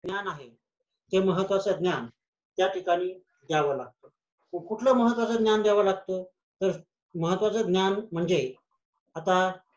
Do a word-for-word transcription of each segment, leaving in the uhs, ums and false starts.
ज्ञान आहे ते महत्वाचं ज्ञान त्या ठिकाणी द्यावं लागतं. कुठलं महत्वाचं ज्ञान द्यावं लागतं? तर महत्वाचं ज्ञान म्हणजे आता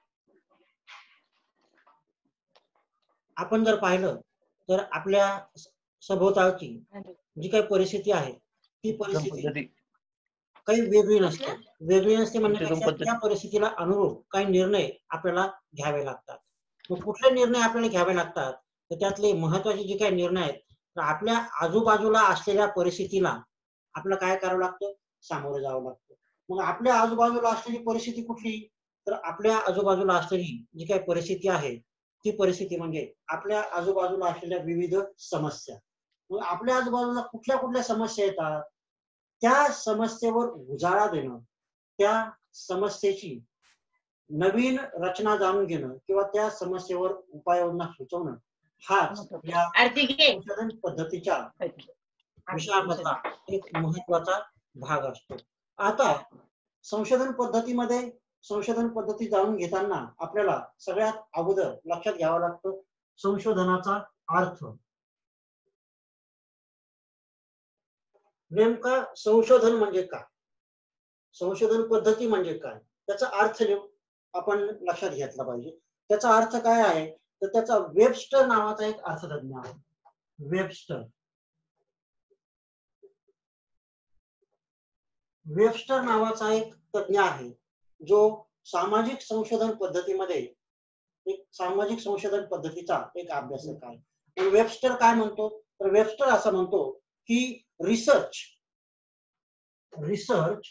आपण जर पाहिलं तर आपल्या सभोवतालची जी काही परिस्थिती आहे ती परिस्थिती काही वेगळी नसते. वेगळी नसते म्हणण्यापेक्षा त्या परिस्थितीला अनुरूप काही निर्णय आपल्याला घ्यावे लागतात. मग कुठले निर्णय आपल्याला घ्यावे लागतात? तर त्यातले महत्वाचे जे काही निर्णय आहेत, तर आपल्या आजूबाजूला असलेल्या परिस्थितीला आपल्याला काय करावं लागतं? सामोरं जावं लागतं. मग आपल्या आजूबाजूला असलेली परिस्थिती कुठली? तर आपल्या आजूबाजूला असलेली जी काही परिस्थिती आहे, ती परिस्थिती म्हणजे आपल्या आजूबाजूला असलेल्या विविध समस्या. मग आपल्या आजूबाजूला कुठल्या कुठल्या समस्या येतात? त्या समस्येवर उजाळा देणं, त्या समस्येची नवीन रचना जाणून घेणं किंवा त्या समस्येवर उपाययोजना सुचवणं हाच या संशोधन पद्धतीच्या विषयामधला एक महत्वाचा भाग असतो. आता संशोधन पद्धतीमध्ये संशोधन पद्धती जाणून घेताना आपल्याला सगळ्यात अगोदर लक्षात घ्यावं लागतं संशोधनाचा अर्थ. नेमका संशोधन म्हणजे काय? संशोधन पद्धती म्हणजे काय? त्याचा अर्थ आपण लक्षात घेतला पाहिजे. त्याचा अर्थ काय आहे? तर त्याचा वेबस्टर नावाचा एक अर्थतज्ञ आहे. वेबस्टर वेबस्टर नावाचा एक तज्ञ आहे जो सामाजिक संशोधन पद्धतीमध्ये एक सामाजिक संशोधन पद्धतीचा एक अभ्यासक आहे. वेबस्टर काय म्हणतो? तर वेबस्टर असं म्हणतो की रिसर्च रिसर्च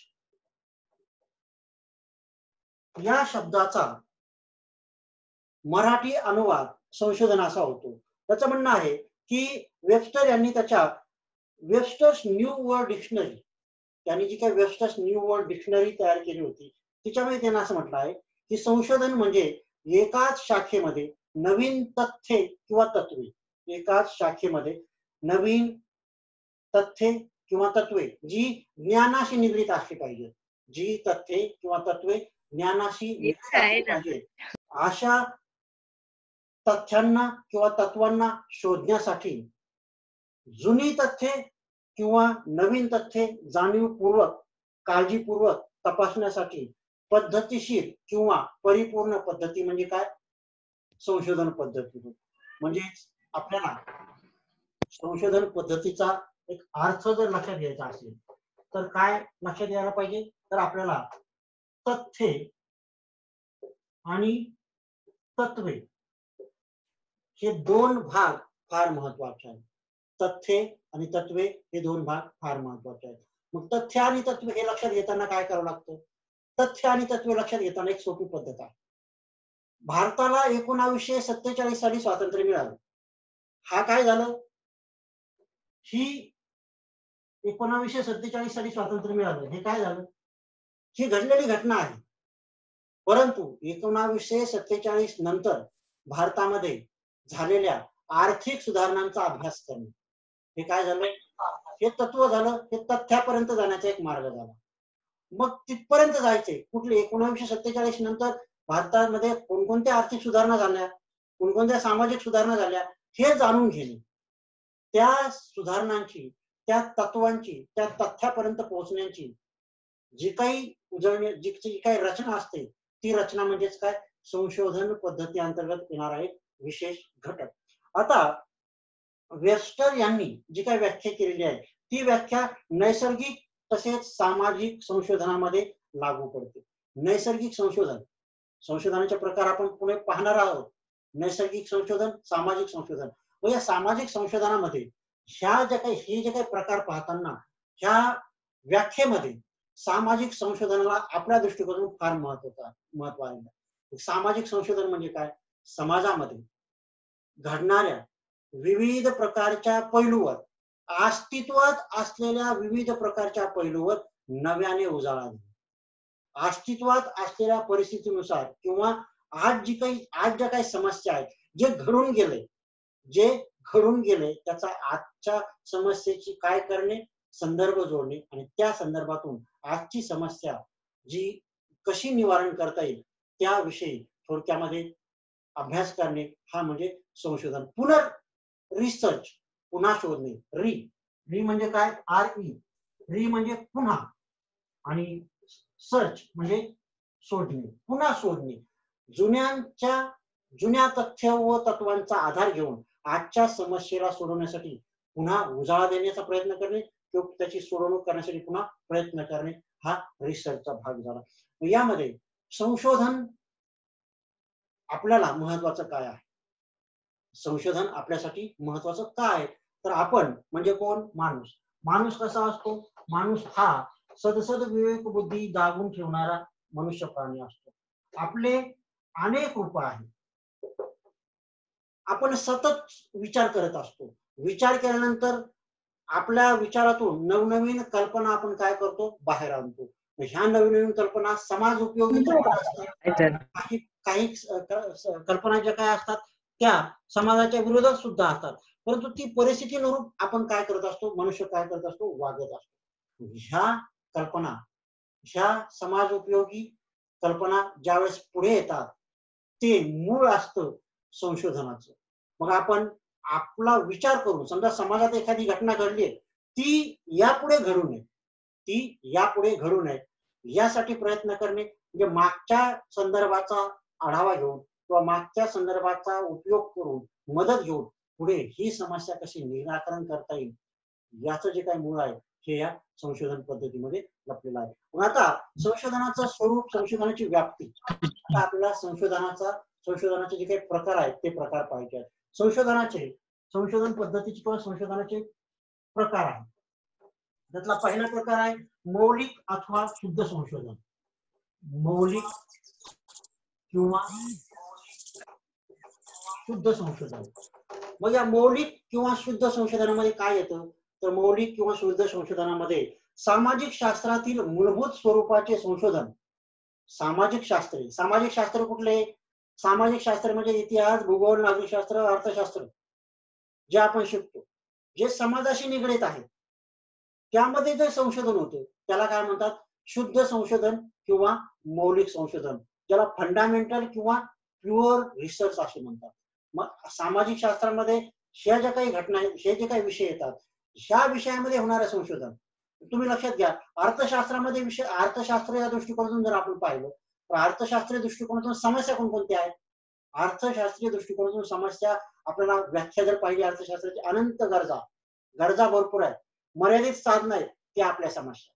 या शब्दाचा मराठी अनुवाद संशोधन असा होतो. त्याचं म्हणणं आहे की वेबस्टर यांनी त्याच्या वेबस्टर्स न्यू वर्ल्ड डिक्शनरी त्यांनी जी काही वेबस्टर्स न्यू वर्ल्ड डिक्शनरी तयार केली होती त्याच्यामध्ये त्यांना असं म्हटलं आहे की संशोधन म्हणजे एकाच शाखेमध्ये नवीन तथ्ये किंवा तत्वे एकाच शाखेमध्ये नवीन तथ्ये किंवा तत्वे जी ज्ञानाशी निगडीत असली पाहिजे जी तथ्ये किंवा तत्वे ज्ञानाशी निगडीत असली पाहिजे अशा तथ्यांना किंवा तत्वांना शोधण्यासाठी जुनी तथ्ये किंवा नवीन तथ्ये जाणीवपूर्वक काळजीपूर्वक तपासण्यासाठी पद्धतीशीर किंवा परिपूर्ण पद्धती म्हणजे काय? संशोधन पद्धती. म्हणजे आपल्याला संशोधन पद्धतीचा एक अर्थ जर लक्षात घ्यायचा असेल तर काय लक्षात घ्यायला पाहिजे? तर आपल्याला तथ्ये आणि तत्वे हे दोन भाग फार महत्वाचे आहेत. तथ्ये आणि तत्वे हे दोन भाग फार महत्वाचे आहेत. मग तथ्य आणि तत्व हे लक्षात घेताना काय करावं लागतं? तथ्य आणि तत्वे लक्षात घेताना एक सोपी पद्धत आहे. भारताला एकोणावीसशे सत्तेचाळीस साली स्वातंत्र्य मिळालं. हा काय झालं? ही एकोणावीसशे सत्तेचाळीस साली स्वातंत्र्य मिळालं हे काय झालं? ही घडलेली घटना आहे. परंतु एकोणावीसशे सत्तेचाळीस नंतर भारतामध्ये झालेल्या आर्थिक सुधारणांचा अभ्यास करणे हे काय झालं? हे तत्व झालं. हे तथ्यापर्यंत जाण्याचा एक मार्ग झाला. मग तिथपर्यंत जायचे कुठले? एकोणावीसशे सत्तेचाळीस नंतर भारतामध्ये कोणकोणत्या आर्थिक सुधारणा झाल्या, कोणकोणत्या सामाजिक सुधारणा झाल्या हे जाणून घेणे. त्या सुधारणांची, त्या तत्वांची, त्या तथ्यापर्यंत पोहोचण्याची जी काही उजळणी जी काही रचना असते ती रचना म्हणजेच काय? संशोधन पद्धती अंतर्गत येणारा एक विशेष घटक. आता वेबस्टर यांनी जी काही व्याख्या केलेली आहे ती व्याख्या नैसर्गिक तसेच सामाजिक संशोधनामध्ये लागू पडते. नैसर्गिक संशोधन संशोधनाचे प्रकार आपण पुढे पाहणार आहोत. नैसर्गिक संशोधन, सामाजिक संशोधन. व या सामाजिक संशोधनामध्ये ह्या ज्या काही हे जे काही प्रकार पाहताना ह्या व्याख्येमध्ये सामाजिक संशोधनाला आपल्या दृष्टिकोनातून फार महत्वाचा महत्व आहे. सामाजिक संशोधन म्हणजे काय? समाजामध्ये घडणाऱ्या विविध प्रकारच्या पैलूवर अस्तित्वात असलेल्या विविध प्रकारच्या पैलूवर नव्याने उजाळा देणे. अस्तित्वात असलेल्या परिस्थितीनुसार किंवा आज जी काही आज ज्या काही समस्या आहेत जे घडून गेले जे घडून गेले त्याचा आजच्या समस्येची काय करणे, संदर्भ जोडणे आणि त्या संदर्भातून आजची समस्या जी कशी निवारण करता येईल त्याविषयी थोडक्यामध्ये अभ्यास करणे हा म्हणजे संशोधन. पुनर् रिसर्च पुन्हा शोधणे, री री म्हणजे काय, आर ई, री म्हणजे पुन्हा, आणि सर्च म्हणजे शोधणे, पुन्हा शोधणे. जुन्यांच्या जुन्या तथ्य व तत्वांचा आधार घेऊन आजच्या समस्येला सोडवण्यासाठी पुन्हा उजाळा देण्याचा प्रयत्न करणे किंवा त्याची सोडवणूक करण्यासाठी पुन्हा प्रयत्न करणे हा रिसर्चचा भाग झाला. यामध्ये संशोधन आपल्याला महत्वाचं काय आहे, संशोधन आपल्यासाठी महत्वाचं काय, तर आपण म्हणजे कोण, माणूस. माणूस कसा असतो, माणूस हा सदसद विवेक बुद्धी दाबून ठेवणारा मनुष्य प्राणी असतो. आपले अनेक रूप आहेत, आपण सतत विचार करत असतो. विचार केल्यानंतर आपल्या विचारातून नवनवीन कल्पना आपण काय करतो, बाहेर आणतो. ह्या नवीन नवीन कल्पना समाज उपयोगी कल्पना असतात, काही काही कल्पना ज्या काय असतात त्या समाजाच्या विरोधात सुद्धा असतात, परंतु ती परिस्थितीनुरूप आपण काय करत असतो, मनुष्य काय करत असतो, वागत असतो. ह्या कल्पना, ह्या समाज उपयोगी कल्पना ज्यावेळेस पुढे येतात ते मूळ असतं संशोधनाचं. मग आपण आपला विचार करून, समजा समाजात एखादी घटना घडली, ती यापुढे घडू नये, ती यापुढे घडू नये यासाठी प्रयत्न करणे, म्हणजे मागच्या संदर्भाचा आढावा घेऊन किंवा मागच्या संदर्भाचा उपयोग करून, मदत घेऊन पुढे ही समस्या कशी निराकरण करता येईल याचं जे काही मूळ आहे हे या संशोधन पद्धतीमध्ये लपलेलं आहे. मग आता संशोधनाचं स्वरूप, संशोधनाची व्याप्ती, आपल्याला संशोधनाचा संशोधनाचे जे काही प्रकार आहेत ते प्रकार पाहिजे आहेत. संशोधनाचे संशोधन पद्धतीचे किंवा संशोधनाचे प्रकार आहेत. त्यातला पहिला प्रकार आहे मौलिक अथवा शुद्ध संशोधन. मौलिक किंवा शुद्ध संशोधन. मग या मौलिक किंवा शुद्ध संशोधनामध्ये काय येतं, तर मौलिक किंवा शुद्ध संशोधनामध्ये सामाजिक शास्त्रातील मूलभूत स्वरूपाचे संशोधन. सामाजिक शास्त्रे, सामाजिक शास्त्र कुठले, सामाजिक शास्त्र म्हणजे इतिहास, भूगोल, नागरिकशास्त्र, अर्थशास्त्र जे आपण शिकतो, जे समाजाशी निगडीत आहे त्यामध्ये जे संशोधन होतं त्याला काय म्हणतात, शुद्ध संशोधन किंवा मौलिक संशोधन, ज्याला फंडामेंटल किंवा प्युअर रिसर्च असे म्हणतात. मग सामाजिक शास्त्रामध्ये ह्या ज्या काही घटना आहेत, हे जे काही विषय येतात, ह्या विषयामध्ये होणारं संशोधन. तुम्ही लक्षात घ्या, अर्थशास्त्रामध्ये विषय, अर्थशास्त्र या दृष्टिकोनातून जर आपण पाहिलं तर अर्थशास्त्रीय दृष्टिकोनातून समस्या कोणकोणत्या आहेत, अर्थशास्त्रीय दृष्टिकोनातून समस्या आपल्याला व्याख्या जर पाहिजे अर्थशास्त्राची, अनंत गरजा, गरजा भरपूर आहेत, मर्यादित साधन आहेत, ते आपल्या समस्या.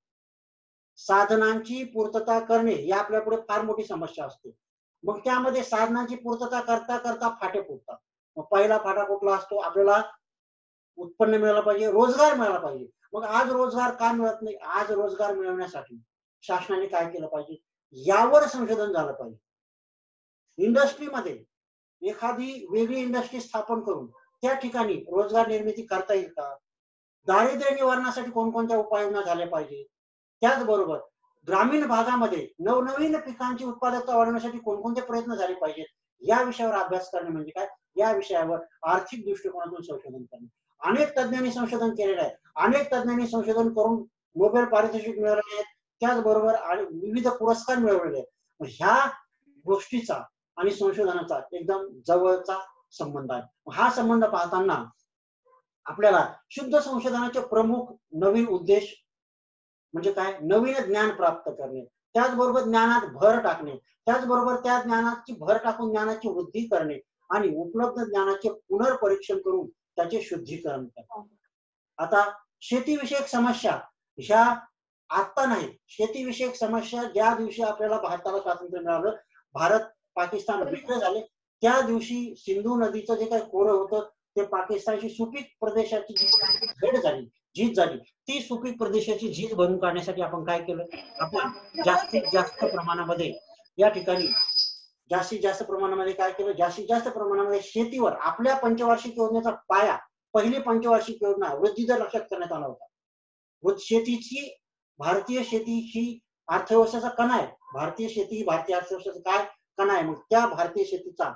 साधनांची पूर्तता करणे ही आपल्या पुढे फार मोठी समस्या असते. मग त्यामध्ये साधनांची पूर्तता करता करता फाटे फुटतात. मग पहिला फाटा कुठला असतो, आपल्याला उत्पन्न मिळालं पाहिजे, रोजगार मिळाला पाहिजे. मग आज रोजगार का मिळत नाही, आज रोजगार मिळवण्यासाठी शासनाने काय केलं पाहिजे, यावर संशोधन झालं पाहिजे. इंडस्ट्रीमध्ये एखादी वेगळी इंडस्ट्री स्थापन करून त्या ठिकाणी रोजगार निर्मिती करता येईल का, दारिद्र्य निवारणासाठी कोणकोणत्या उपाययोजना झाल्या पाहिजे, त्याचबरोबर ग्रामीण भागामध्ये नवनवीन पिकांची उत्पादकता वाढवण्यासाठी कोणकोणते प्रयत्न झाले पाहिजेत, या विषयावर अभ्यास करणे म्हणजे काय, या विषयावर आर्थिक दृष्टिकोनातून संशोधन करणे. अनेक तज्ञांनी संशोधन केलेलं आहे, अनेक तज्ञांनी संशोधन करून नोबेल पारितोषिक मिळवलेले आहेत, त्याचबरोबर विविध पुरस्कार मिळवलेले आहेत. ह्या गोष्टीचा आणि संशोधनाचा एकदम जवळचा संबंध आहे. हा संबंध पाहताना आपल्याला शुद्ध संशोधनाचे प्रमुख नवीन उद्देश म्हणजे काय, नवीन ज्ञान प्राप्त करणे, त्याचबरोबर ज्ञानात भर टाकणे, त्याचबरोबर त्या ज्ञानाची भर टाकून ज्ञानाची वृद्धी करणे आणि उपलब्ध ज्ञानाचे पुनर्परीक्षण करून त्याचे शुद्धीकरण करणे. आता शेतीविषयक समस्या ह्या आता नाही, शेतीविषयक समस्या ज्या दिवशी आपल्याला भारताला स्वातंत्र्य मिळालं, भारत पाकिस्तान वेगळे झाले, त्या दिवशी सिंधू नदीचं जे काही खोरं होतं ते पाकिस्तानची सुपीक प्रदेशाची जी भेट झाली, झीज झाली, ती सुपीक प्रदेशाची झीज भरून काढण्यासाठी आपण काय केलं, आपण जास्तीत जास्त प्रमाणामध्ये या ठिकाणी जास्तीत जास्त प्रमाणामध्ये काय केलं, जास्तीत जास्त प्रमाणामध्ये शेतीवर आपल्या पंचवार्षिक योजनेचा पाया, पहिली पंचवार्षिक योजना वृद्धी दर लक्षात करण्यात आला होता. शेतीची, भारतीय शेती ही अर्थव्यवस्थेचा कणा आहे, भारतीय शेती ही भारतीय अर्थव्यवस्थेचा काय कणा आहे. मग त्या भारतीय शेतीचा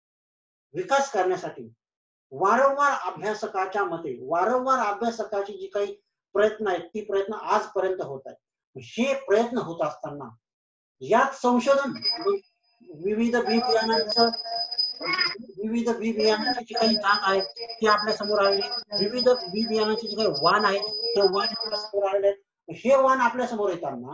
विकास करण्यासाठी वारंवार अभ्यासकाच्या मते, वारंवार अभ्यासकाची जी काही प्रयत्न आहेत ती प्रयत्न आजपर्यंत होत आहेत. हे प्रयत्न होत असताना यात संशोधन, विविध बी बियाणांचं विविध बी बियाणांची जी काही जात आहे ती आपल्या समोर आलेली, विविध बी बियाणांचे जे काही वाण आहेत ते वाण आपल्या समोर आलेले आहेत. हे वाण आपल्या समोर येताना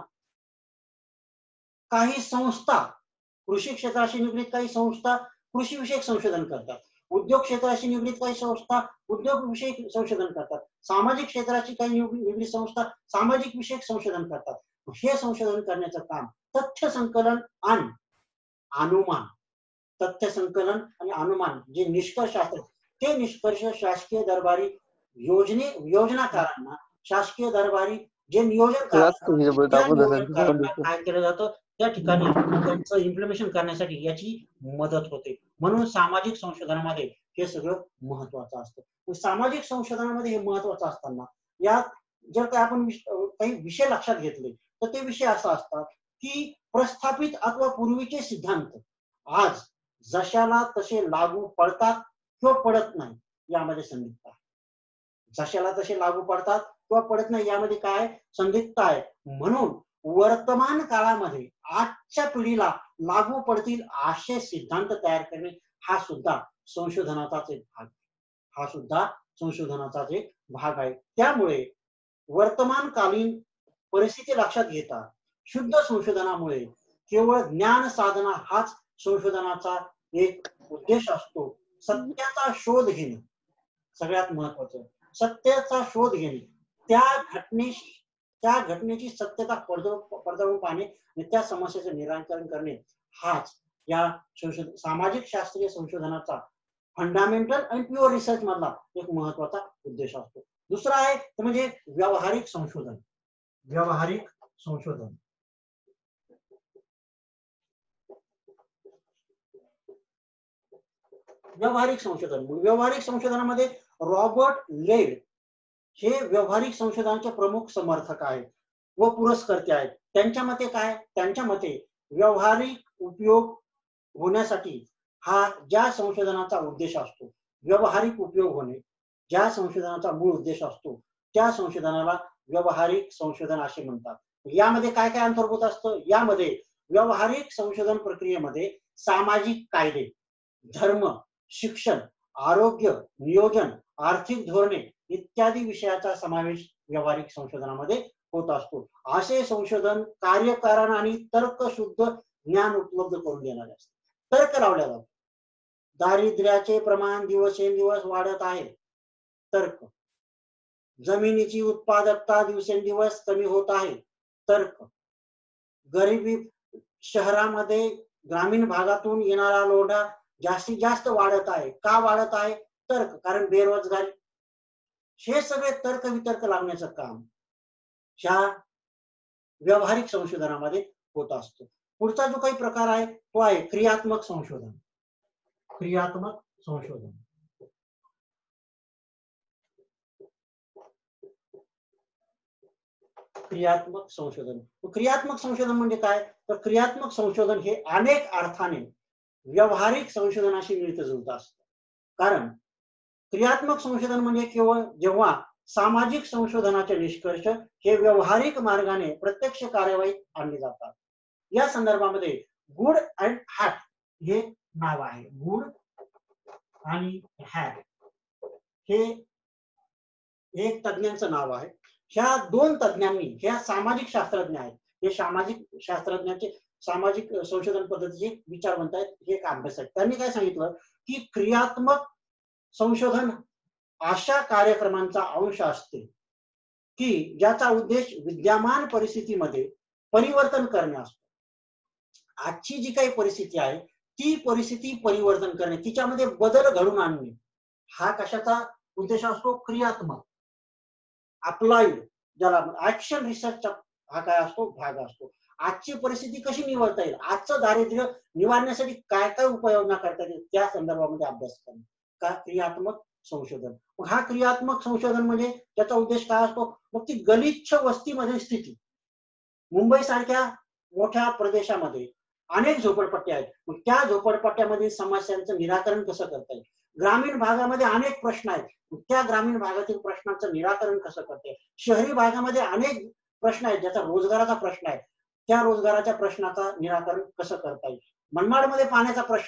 काही संस्था, कृषी क्षेत्राशी निगडीत काही संस्था कृषी विषयक संशोधन करतात, उद्योग क्षेत्राशी निगडीत काही संस्था उद्योग विषयक संशोधन करतात, सामाजिक क्षेत्राची काही निगडीत संस्था सामाजिक विषयक संशोधन करतात. हे संशोधन करण्याचं काम तथ्य संकलन आणि अनुमान, तथ्य संकलन आणि अनुमान जे निष्कर्ष असतात ते निष्कर्ष शासकीय दरबारी योजने योजनाकारांना, शासकीय दरबारी जे नियोजन काय केलं जातं त्या ठिकाणी त्यांचं इम्प्लिमेंटेशन करण्यासाठी याची मदत होते. म्हणून सामाजिक संशोधनामध्ये हे सगळं महत्वाचं असतं. सामाजिक संशोधनामध्ये हे महत्वाचं असताना यात जर का आपण काही विषय लक्षात घेतले तर ते विषय असा असतात की प्रस्थापित अथवा पूर्वीचे सिद्धांत आज जशाला तसे लागू पडतात किंवा पडत नाही यामध्ये संदिग्धता आहे. जशाला तसे लागू पडतात किंवा पडत नाही यामध्ये काय संदिग्धता आहे. म्हणून वर्तमान काळामध्ये आजच्या पिढीला लागू पडतील असे सिद्धांत तयार करणे हा सुद्धा संशोधनाचाच एक भाग हा सुद्धा संशोधनाचाच एक भाग आहे. त्यामुळे वर्तमानकालीन परिस्थिती लक्षात घेता शुद्ध संशोधनामुळे केवळ ज्ञान साधना हाच संशोधनाचा एक उद्देश असतो. सत्याचा शोध घेणे सगळ्यात महत्वाचं, सत्याचा शोध घेणे, त्या घटनेशी त्या घटनेची सत्यता पडताळून पाहणे आणि त्या समस्येचे निराकरण करणे हाच या संशोधन सामाजिक शास्त्रीय संशोधनाचा फंडामेंटल आणि प्युअर रिसर्च मधला एक महत्वाचा उद्देश असतो. दुसरा आहे ते म्हणजे व्यावहारिक संशोधन. व्यावहारिक संशोधन व्यावहारिक संशोधन व्यावहारिक संशोधनामध्ये रॉबर्ट लेड हे व्यावहारिक संशोधनाचे प्रमुख समर्थक आहेत व पुरस्कर्ते आहेत. त्यांच्या मते काय त्यांच्या मते व्यावहारिक उपयोग होण्यासाठी हा ज्या संशोधनाचा उद्देश असतो, व्यावहारिक उपयोग होणे ज्या संशोधनाचा मूळ उद्देश असतो त्या संशोधनाला व्यावहारिक संशोधन असे म्हणतात. यामध्ये काय काय अंतर्भूत असतं, यामध्ये व्यावहारिक संशोधन प्रक्रियेमध्ये सामाजिक कायदे, धर्म, शिक्षण, आरोग्य, नियोजन, आर्थिक धोरणे इत्यादी विषयाचा समावेश व्यावहारिक संशोधनामध्ये होत असतो. असे संशोधन कार्यकारण आणि तर्कशुद्ध ज्ञान उपलब्ध करून देणारे असते. तर्क लावला जातो. दारिद्र्याचे प्रमाण दिवसेंदिवस वाढत आहे, तर्क. जमिनीची उत्पादकता दिवसेंदिवस कमी होत आहे, तर्क. गरिबी शहरामध्ये ग्रामीण भागातून येणारा लोढा जास्तीत जास्त वाढत आहे, का वाढत आहे, तर्क. कारण बेरोजगारी. हे सगळे तर्क वितर्क लावण्याचं काम ह्या व्यावहारिक संशोधनामध्ये होत असतो. पुढचा जो काही प्रकार आहे तो आहे क्रियात्मक संशोधन. क्रियात्मक संशोधन क्रियात्मक संशोधन क्रियात्मक संशोधन म्हणजे काय तर क्रियात्मक संशोधन हे अनेक अर्थाने व्यावहारिक संशोधनाशी मिळतं जुळतं असतं. कारण क्रियात्मक संशोधन म्हणजे केवळ जेव्हा सामाजिक संशोधनाचे निष्कर्ष हे व्यावहारिक मार्गाने प्रत्यक्ष कार्यवाहीत आणले जातात. या संदर्भामध्ये गुड अँड हॅट हे नाव आहे. गुड आणि हॅट हे एक तज्ञांचं नाव आहे. ह्या दोन तज्ञांनी ह्या सामाजिक शास्त्रज्ञ आहेत, हे सामाजिक शास्त्रज्ञाचे सामाजिक संशोधन पद्धतीचे विचारवंत आहेत, हे एक अभ्यास आहेत. त्यांनी काय सांगितलं की क्रियात्मक संशोधन अशा कार्यक्रमांचा अंश असते की ज्याचा उद्देश विद्यमान परिस्थितीमध्ये परिवर्तन करणे असतो. आजची जी काही परिस्थिती आहे ती परिस्थिती परिवर्तन करणे, तिच्यामध्ये बदल घडवून आणणे हा कशाचा उद्देश असतो, क्रियात्मक. अप्लाइड ज्याला ऍक्शन रिसर्चचा हा काय असतो भाग असतो. आजची परिस्थिती कशी निवडता येईल, आजचं दारिद्र्य निवारण्यासाठी काय काय उपाययोजना करता येईल त्या संदर्भामध्ये अभ्यास करणे का क्रियात्मक संशोधन. मग हा क्रियात्मक संशोधन म्हणजे त्याचा उद्देश काय असतो, मग ती गलिच्छ वस्तीमधील स्थिती. मुंबई सारख्या मोठ्या प्रदेशामध्ये अनेक झोपडपट्ट्या आहेत, मग त्या झोपडपट्ट्यामधील समस्यांचं निराकरण कसं करता येईल. ग्रामीण भागामध्ये अनेक प्रश्न आहेत, त्या ग्रामीण भागातील प्रश्नांचं निराकरण कसं करता येईल. शहरी भागामध्ये अनेक प्रश्न आहेत, ज्याचा रोजगाराचा प्रश्न आहे, त्या रोजगाराच्या प्रश्नाचा निराकरण कसं करता येईल. मनमाडमध्ये पाण्याचा प्रश्न आहे,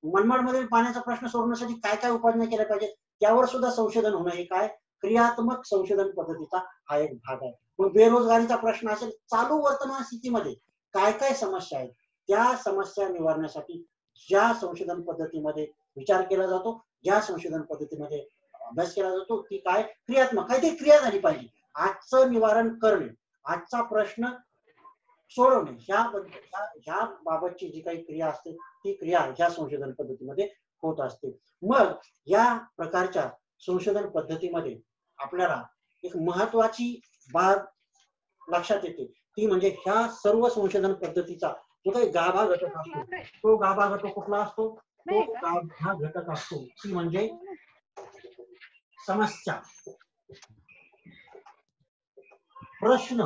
मनमाडमधील पाण्याचा प्रश्न सोडवण्यासाठी काय काय उपाययोजना केल्या पाहिजेत त्यावर सुद्धा संशोधन होणं हे काय क्रियात्मक संशोधन पद्धतीचा हा एक भाग आहे. मग बेरोजगारीचा प्रश्न असेल, चालू वर्तमान स्थितीमध्ये काय काय समस्या आहेत त्या समस्या निवारण्यासाठी ज्या संशोधन पद्धतीमध्ये विचार केला जातो, ज्या संशोधन पद्धतीमध्ये अभ्यास केला जातो ती काय क्रियात्मक काहीतरी क्रिया झाली पाहिजे. आजचं निवारण करणे, आजचा प्रश्न सोडवणे ह्या ह्या बाबतची जी काही क्रिया असते ती क्रिया ह्या संशोधन पद्धतीमध्ये होत असते. मग या प्रकारच्या संशोधन पद्धतीमध्ये आपल्याला एक महत्वाची बाब लक्षात येते ती म्हणजे ह्या सर्व संशोधन पद्धतीचा जो काही गाभा घटक असतो तो गाभा घटक कुठला असतो, तो गाभा घटक असतो ती म्हणजे समस्या, प्रश्न,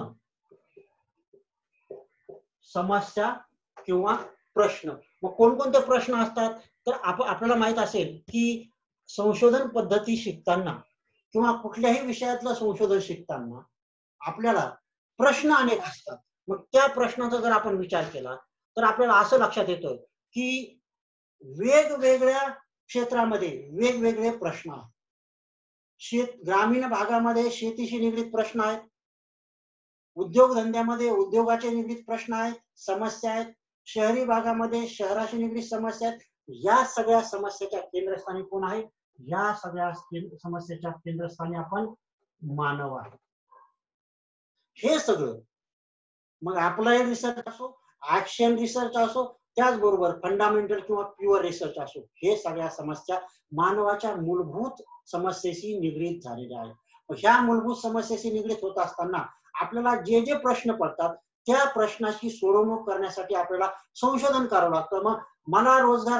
समस्या किंवा प्रश्न. मग कोणकोणते प्रश्न असतात तर आप आपल्याला माहित असेल की संशोधन पद्धती शिकताना किंवा कुठल्याही विषयातलं संशोधन शिकताना आपल्याला प्रश्न अनेक असतात. मग त्या प्रश्नाचा जर आपण विचार केला तर आपल्याला असं लक्षात येतं की वेगवेगळ्या क्षेत्रामध्ये वेगवेगळे प्रश्न आहेत. शेत ग्रामीण भागामध्ये शेतीशी निगडीत प्रश्न आहेत, उद्योगधंद्यामध्ये उद्योगाचे निगडीत प्रश्न आहेत, समस्या आहेत, शहरी भागामध्ये शहराशी निगडीत समस्या आहेत. या सगळ्या समस्याच्या केंद्रस्थानी कोण आहे, या सगळ्या समस्याच्या केंद्रस्थानी आपण मानव आहे. हे सगळं मग अप्लाइड रिसर्च असो, ऍक्शन रिसर्च असो, त्याचबरोबर फंडामेंटल किंवा प्युअर रिसर्च असो, हे सगळ्या समस्या मानवाच्या मूलभूत समस्येशी निगडीत झालेल्या आहेत. ह्या मूलभूत समस्येशी निगडीत होत असताना आपल्याला जे जे प्रश्न पडतात त्या प्रश्नाची सोडवणूक करण्यासाठी आपल्याला संशोधन करावं लागतं. मग मला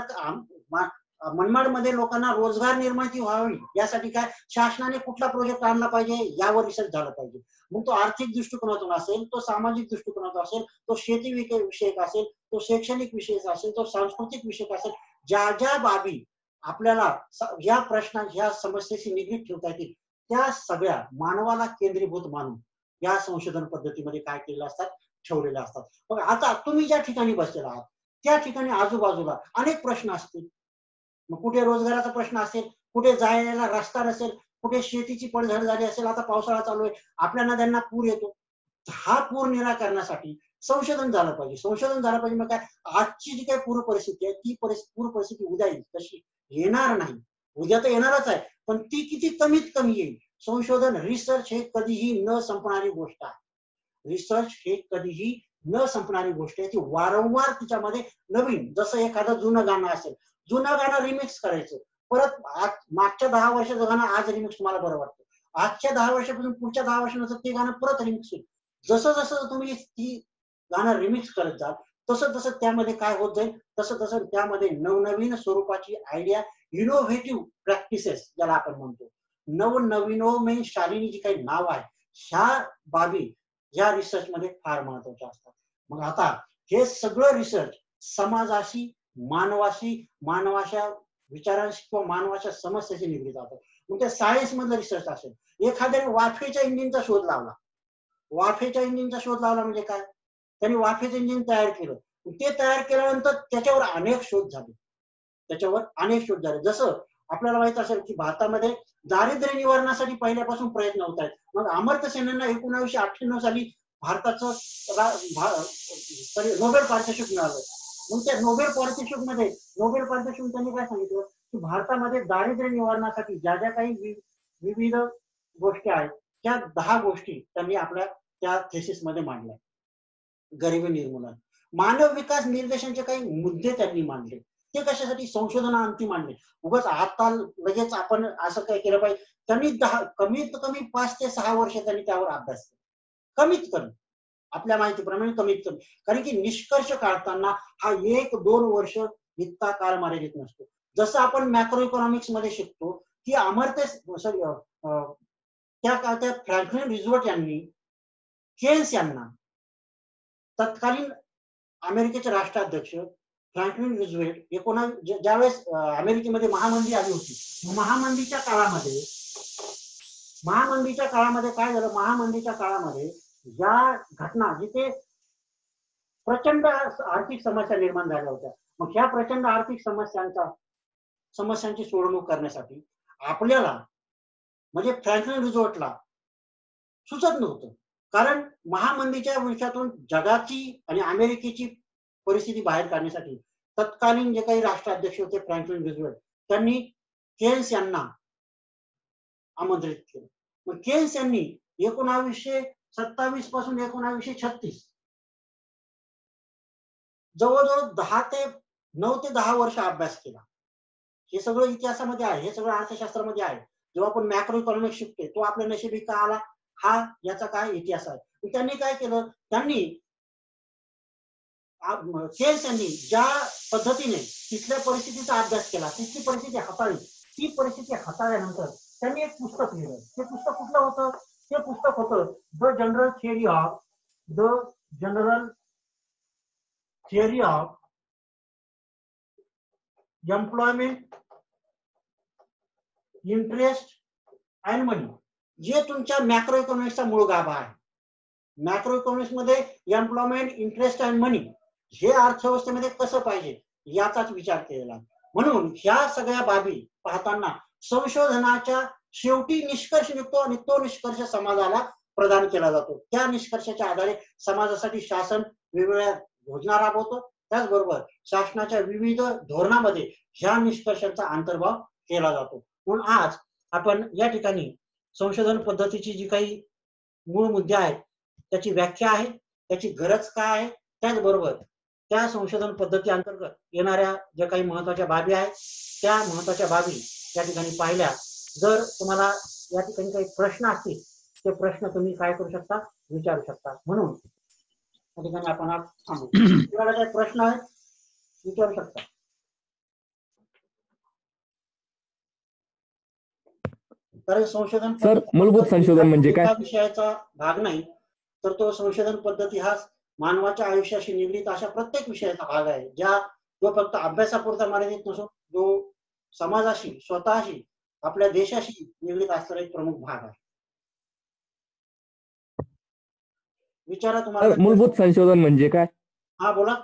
रोजगार मनमाडमध्ये लोकांना रोजगार निर्मिती व्हावी यासाठी काय शासनाने कुठला प्रोजेक्ट आणला पाहिजे यावर रिसर्च झाला पाहिजे. मग तो आर्थिक दृष्टिकोनातून असेल, तो सामाजिक दृष्टिकोनातून असेल, तो शेती विषयक असेल, तो शैक्षणिक विषय असेल, तो सांस्कृतिक विषयक असेल, ज्या ज्या बाबी आपल्याला या प्रश्ना ह्या समस्येशी निगडीत ठेवता येतील त्या सगळ्या मानवाला केंद्रीभूत मानून या संशोधन पद्धतीमध्ये काय केलेलं असतात ठेवलेल्या असतात. मग आता तुम्ही ज्या ठिकाणी बसलेला आहात त्या ठिकाणी आजूबाजूला अनेक प्रश्न असतील. मग कुठे रोजगाराचा प्रश्न असेल, कुठे जायला रस्ता नसेल, कुठे शेतीची पडझड झाली असेल, आता पावसाळा चालू आहे आपल्या नद्यांना पूर येतो, हा पूर निराकरणासाठी संशोधन झालं पाहिजे. संशोधन झालं पाहिजे मग काय आजची जी काही पूर परिस्थिती आहे ती पूर परिस्थिती उद्या येईल तशी येणार नाही, उद्या तर येणारच आहे पण ती किती कमीत कमी येईल. संशोधन रिसर्च हे कधीही न संपणारी गोष्ट आहे. रिसर्च हे कधीही न संपणारी गोष्ट आहे. ती वारंवार तिच्यामध्ये नवीन, जसं एखादं जुनं गाणं असेल, जुनं गाणं रिमिक्स करायचं, परत मागच्या दहा वर्षाचं गाणं आज रिमिक्स तुम्हाला बरं वाटतं, आजच्या दहा वर्षापासून पुढच्या दहा वर्षानंतर ते गाणं परत रिमिक्स होईल. जसं जसं तुम्ही ती गाणं रिमिक्स करत जाल तसं तसं त्यामध्ये काय होत जाईल, तसं तसं त्यामध्ये नवनवीन स्वरूपाची आयडिया, इनोव्हेटिव्ह प्रॅक्टिसेस ज्याला आपण म्हणतो, नवनवीनोमेय शालीनी जी काही नाव आहे, ह्या बाबी या रिसर्च मध्ये फार महत्वाच्या असतात. मग आता हे सगळं रिसर्च समाजाशी, मानवाशी, मानवाच्या विचारांशी किंवा मानवाच्या समस्याशी निगडीत जातात. मग त्या सायन्स मधलं रिसर्च असेल, एखाद्याने वाफेच्या इंजिनचा शोध लावला, वाफेच्या इंजिनचा शोध लावला म्हणजे काय, त्यांनी वाफेचं इंजिन तयार केलं, ते तयार केल्यानंतर त्याच्यावर अनेक शोध झाले, त्याच्यावर अनेक शोध झाले. जसं आपल्याला माहित असेल की भारतामध्ये दारिद्र्य निवारणासाठी पहिल्यापासून प्रयत्न होत आहेत. मग अमर्त्य सेनला एकोणीसशे अठ्ठ्याण्णव साली भारताचं नोबेल पारितोषिक मिळालं. मग त्या नोबेल पारितोषिक मध्ये नोबेल पारितोषिक त्यांनी काय सांगितलं की भारतामध्ये दारिद्र्य निवारणासाठी ज्या ज्या काही विविध गोष्टी आहेत त्या दहा गोष्टी त्यांनी आपल्या त्या थेसिस मध्ये मांडल्या. गरिबी निर्मूलन, मानव विकास निर्देशांचे काही मुद्दे त्यांनी मांडले, ते कशासाठी संशोधनाअंती मांडले. उगाच आता लगेच आपण असं काय केलं पाहिजे, त्यांनी दहा कमीत कमी पाच ते सहा वर्ष त्यांनी त्यावर अभ्यास केला, कमीत कमी आपल्या माहितीप्रमाणे कमीत कमी. कारण की निष्कर्ष काढताना हा एक दोन वर्ष इतका काळ मर्यादित नसतो. जसं आपण मॅक्रो इकॉनॉमिक्स मध्ये शिकतो की अमर्त्य सॉरी त्या काळात फ्रँकलिन रुझवेल्ट यांनी केन्स यांना, तत्कालीन अमेरिकेचे राष्ट्राध्यक्ष फ्रँकलिन रुझवेल्ट एकोणा ज्यावेळेस अमेरिकेमध्ये महामंदी आली होती, महामंदीच्या काळामध्ये महामंदीच्या काळामध्ये काय झालं, महामंदीच्या काळामध्ये या घटना जिथे प्रचंड आर्थिक समस्या निर्माण झाल्या होत्या मग ह्या प्रचंड आर्थिक समस्यांचा समस्यांची सोडवणूक करण्यासाठी आपल्याला म्हणजे फ्रँकलिन रुझवेल्टला सुचत नव्हतं, कारण महामंदीच्या विषयातून जगाची आणि अमेरिकेची परिस्थिती बाहेर काढण्यासाठी तत्कालीन जे काही राष्ट्राध्यक्ष होते फ्रँकलिन रुझवेल्ट त्यांनी केन्स यांना आमंत्रित केलं. मग केन्स यांनी एकोणावीसशे सत्तावीस पासून एकोणावीसशे छत्तीस जवळजवळ दहा ते नऊ ते दहा वर्ष अभ्यास केला. हे सगळं इतिहासामध्ये आहे, हे सगळं अर्थशास्त्रामध्ये आहे. जेव्हा आपण मॅक्रो इकॉनॉमिक्स शिकते तो आपल्या नशिबी का आला, हा याचा काय इतिहास आहे. त्यांनी काय केलं, त्यांनी केन्स यांनी ज्या पद्धतीने तिथल्या परिस्थितीचा अभ्यास केला, तिथली परिस्थिती हाताळली, ती परिस्थिती हाताळल्यानंतर त्यांनी एक पुस्तक लिहिलं. ते पुस्तक कुठलं होतं, ते पुस्तक होतं the general theory of the general theory of employment interest and money, जे तुमच्या मॅक्रो इकॉनॉमिक्सचा मूळ गाभा आहे. मॅक्रो इकॉनॉमिक्स मध्ये एम्प्लॉयमेंट इंटरेस्ट अँड मनी हे अर्थव्यवस्थेमध्ये कसं पाहिजे याचाच विचार केलेला. म्हणून ह्या सगळ्या बाबी पाहताना संशोधनाच्या शेवटी निष्कर्ष निघतो आणि तो निष्कर्ष समाजाला प्रदान केला जातो. त्या निष्कर्षाच्या आधारे समाजासाठी शासन वेगवेगळ्या योजना राबवतो, त्याचबरोबर शासनाच्या विविध धोरणामध्ये ह्या निष्कर्षांचा अंतर्भाव केला जातो. म्हणून आज आपण या ठिकाणी संशोधन पद्धतीची जी काही मूळ मुद्दे आहेत त्याची व्याख्या आहे, त्याची गरज काय आहे, त्याचबरोबर त्या संशोधन पद्धती अंतर्गत येणाऱ्या ज्या काही महत्वाच्या बाबी आहेत त्या महत्वाच्या बाबी या ठिकाणी पाहिल्या. जर तुम्हाला या ठिकाणी काही प्रश्न असतील ते प्रश्न तुम्ही काय करू शकता, विचारू शकता. म्हणून या ठिकाणी आपण आज थांबू. तुम्हाला काही प्रश्न आहेत विचारू शकता. कारण संशोधन सर मूलभूत संशोधन म्हणजे काय, विषयाचा भाग नाही, तर तो संशोधन पद्धती हा मानवाच्या आयुष्याशी निगडीत अशा प्रत्येक विषयाचा भाग आहे, ज्या जो फक्त अभ्यासापुरता मर्यादित नसून जो समाजाशी स्वतःशी आपल्या देशाशी निगडीत असलेला एक प्रमुख भाग आहे. विचारा तुम्हाला. मूलभूत संशोधन म्हणजे काय? हा बोला.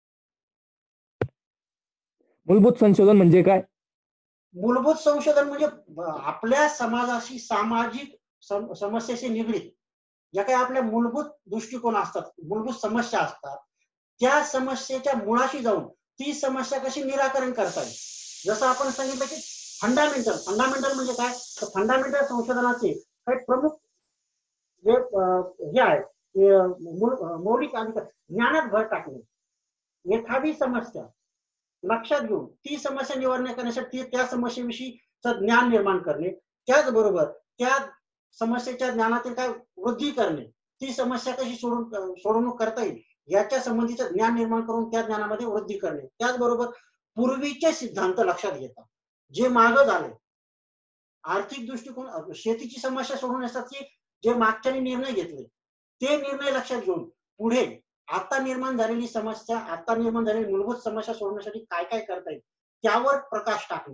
मूलभूत संशोधन म्हणजे काय? मूलभूत संशोधन म्हणजे आपल्या समाजाशी सामाजिक समस्येशी निगडीत ज्या काही आपल्या मूलभूत दृष्टिकोन असतात, मूलभूत समस्या असतात, त्या समस्येच्या मुळाशी जाऊन ती समस्या कशी निराकरण करता येईल. जसं आपण सांगितलं की फंडामेंटल फंडामेंटल म्हणजे काय, तर फंडामेंटल संशोधनाचे काही प्रमुख जे हे आहे मौलिक अधिकार ज्ञानात भर टाकणे, एखादी समस्या लक्षात घेऊन ती समस्या निवारण करण्यासाठी त्या समस्येविषयी ज्ञान निर्माण करणे, त्याचबरोबर त्या समस्येच्या ज्ञानातील काय वृद्धी करणे, ती समस्या कशी सोडून सोडवणूक करता येईल याच्या संबंधीचं ज्ञान निर्माण करून त्या ज्ञानामध्ये वृद्धी करणे, त्याचबरोबर पूर्वीचे सिद्धांत लक्षात घेतात जे मागं झाले, आर्थिक दृष्टिकोन शेतीची समस्या सोडवण्यासाठी जे मागच्याने निर्णय घेतले ते निर्णय लक्षात घेऊन पुढे आता निर्माण झालेली समस्या, आता निर्माण झालेली मूलभूत समस्या सोडवण्यासाठी काय काय करता येईल त्यावर प्रकाश टाकणे,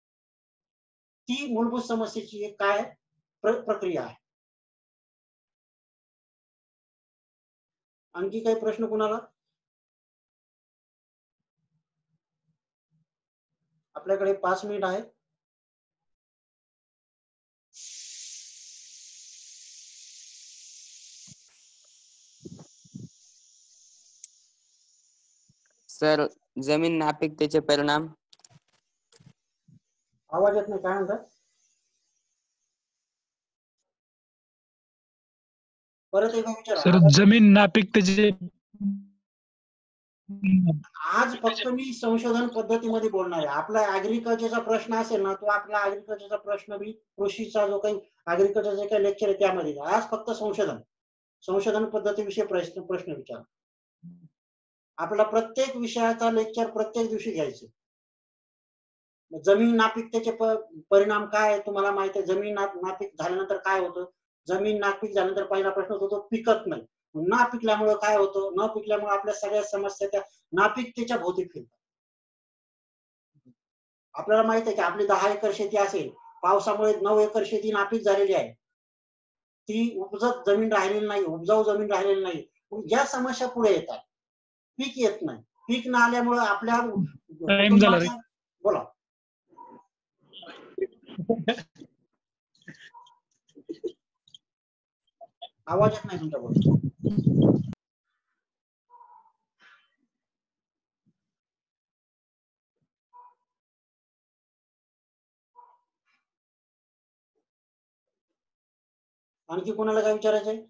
ती मूलभूत समस्येची एक काय प्रक्रिया आहे. आणखी काही प्रश्न कुणाला? आपल्याकडे पाच मिनिट आहेत. सर जमीन नापिकतेचे परिणाम. आवाज येत नाही, काय म्हणतात? परत एकदा विचारा. सर जमीन नापिकतेचे आज फक्त मी संशोधन पद्धतीमध्ये बोलणार आहे. आपला ऍग्रिकल्चरचा प्रश्न असेल ना, तो आपला ऍग्रिकल्चरचा प्रश्न बी कृषीचा जो काही ऍग्रिकल्चरचा काही लेक्चर आहे त्यामध्ये. आज फक्त संशोधन संशोधन पद्धतीविषयी प्रश्न प्रश्न विचार. आपला प्रत्येक विषयाचा लेक्चर प्रत्येक दिवशी घ्यायचे. जमीन नापिकतेचे परिणाम काय तुम्हाला माहिती आहे. जमीन नापीक झाल्यानंतर काय होतं, जमीन नापीक झाल्यानंतर पहिला प्रश्न होतो तो पिकत नाही. ना पिकल्यामुळे काय होतं, न पिकल्यामुळे आपल्या सगळ्या समस्या त्या नापिकतेच्या भोवती फिरतात. आपल्याला माहित आहे की आपली दहा एकर शेती असेल, पावसामुळे नऊ एकर शेती नापीक झालेली आहे, ती उपजत जमीन राहिलेली नाही, उपजाऊ जमीन राहिलेली नाही. ज्या समस्या पुढे येतात, पीक येत नाही, पीक न आल्यामुळं आपल्या टाइम झाला रे. कुटुंबाचं- बोला. आवाज येत नाही तुमच्या बोलतो. आणखी कोणाला काय विचारायचंय?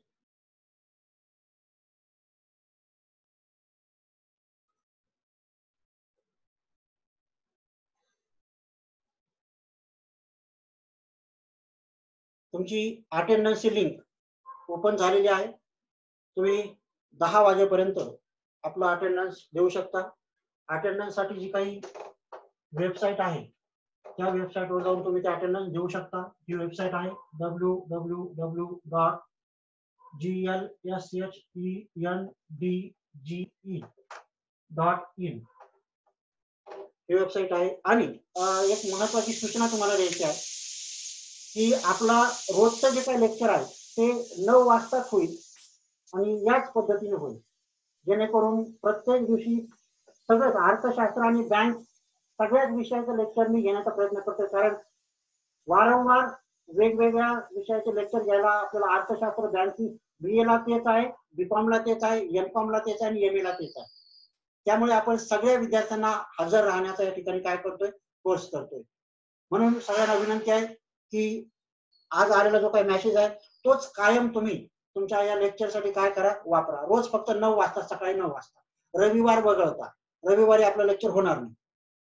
तुमची अटेंडन्सची लिंक ओपन झालेली आहे. तुम्ही दहा वाजेपर्यंत आपलं अटेंडन्स देऊ शकता. अटेंडन्स साठी जी काही वेबसाईट आहे त्या वेबसाईटवर जाऊन तुम्ही ते अटेंडन्स देऊ शकता. ही वेबसाईट आहे W W W dot G L S H E N D G E dot in ही वेबसाईट आहे. आणि एक महत्वाची सूचना तुम्हाला द्यायची आहे की आपला रोजचं जे काही लेक्चर आहे ते नऊ वाजताच होईल आणि याच पद्धतीने होईल, जेणेकरून प्रत्येक दिवशी सगळंच अर्थशास्त्र आणि बँक सगळ्याच विषयाचं लेक्चर मी घेण्याचा प्रयत्न करतो. कारण वारंवार वेगवेगळ्या विषयाचे लेक्चर घ्यायला आपल्याला अर्थशास्त्र बँकिंग बी ए ला तेच आहे, बीकॉम ला तेच आहे, एम कॉम ला तेच आहे आणि एम ए ला तेच आहे. त्यामुळे आपण सगळ्या विद्यार्थ्यांना हजर राहण्याचा या ठिकाणी काय करतोय, कोर्स करतोय. म्हणून सगळ्यांना विनंती आहे की आज आलेला जो काही मेसेज आहे तोच कायम तुम्ही तुमच्या या लेक्चरसाठी काय करा, वापरा. रोज फक्त नऊ वाजता, सकाळी नऊ वाजता, रविवार वगळता. रविवारी आपलं लेक्चर होणार नाही.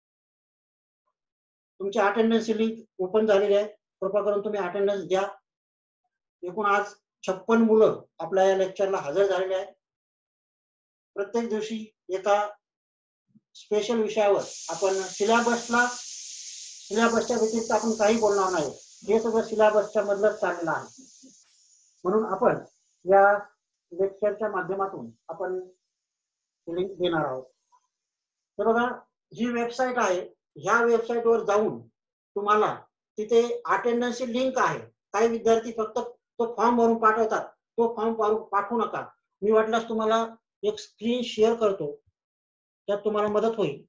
तुमची अटेंडन्सची लिंक ओपन झालेली आहे. कृपा करून तुम्ही अटेंडन्स द्या. एकूण आज छप्पन मुलं आपल्या या लेक्चरला हजर झालेले आहेत. प्रत्येक दिवशी एका स्पेशल विषयावर आपण सिलेबसला सिलेबसच्या व्यतिरिक्त आपण काही बोलणार नाही. हे सगळं सिलेबसच्या मधलंच चाललेलं आहे. म्हणून आपण या लेक्चरच्या माध्यमातून आपण लिंक देणार आहोत. तर बघा, जी वेबसाईट आहे ह्या वेबसाईटवर जाऊन तुम्हाला तिथे अटेंडन्सची लिंक आहे. काही विद्यार्थी फक्त तो फॉर्म भरून पाठवतात. तो फॉर्म पाठवू नका. मी वाटल्यास तुम्हाला एक स्क्रीन शेअर करतो, त्यात तुम्हाला मदत होईल.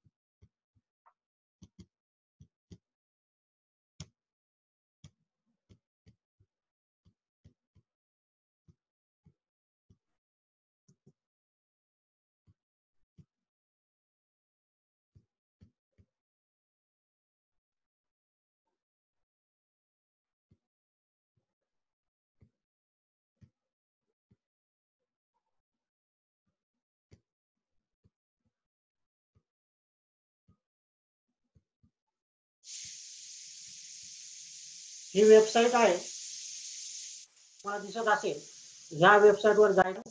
ही वेबसाईट आहे, मला दिसत असेल. ह्या वेबसाईटवर जायचं.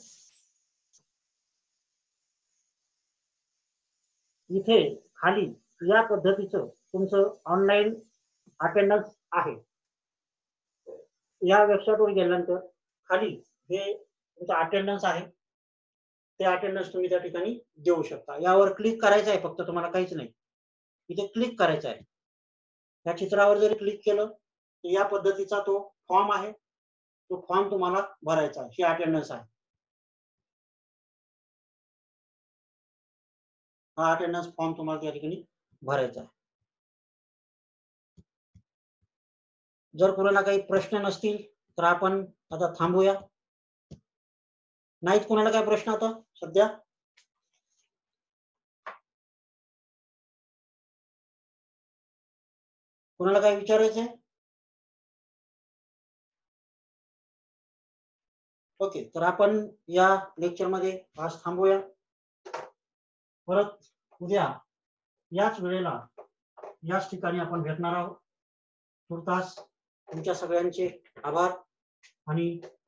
इथे खाली या पद्धतीचं तुमचं ऑनलाईन अटेंडन्स आहे. या वेबसाईटवर गेल्यानंतर खाली हे तुमचं अटेंडन्स आहे. ते अटेंडन्स तुम्ही त्या ठिकाणी देऊ शकता. यावर क्लिक करायचं आहे फक्त, तुम्हाला काहीच नाही. इथे क्लिक करायचं आहे. या चित्रावर जरी क्लिक केलं तर या पद्धतीचा तो फॉर्म आहे. तो फॉर्म तुम्हाला भरायचा आहे. ही अटेंडन्स आहे. हा अटेंडन्स फॉर्म तुम्हाला त्या ठिकाणी भरायचा आहे. जर कोणाला काही प्रश्न नसतील तर आपण आता थांबूया. नाहीत कोणाला काय प्रश्न आता सध्या? कोणाला काय विचारायचंय? ओके, तर आपण या लेक्चर मध्ये आज थांबूया. परत उद्या याच वेळेला याच ठिकाणी आपण भेटणार आहोत. तुर्तास तुमच्या सगळ्यांचे आभार आणि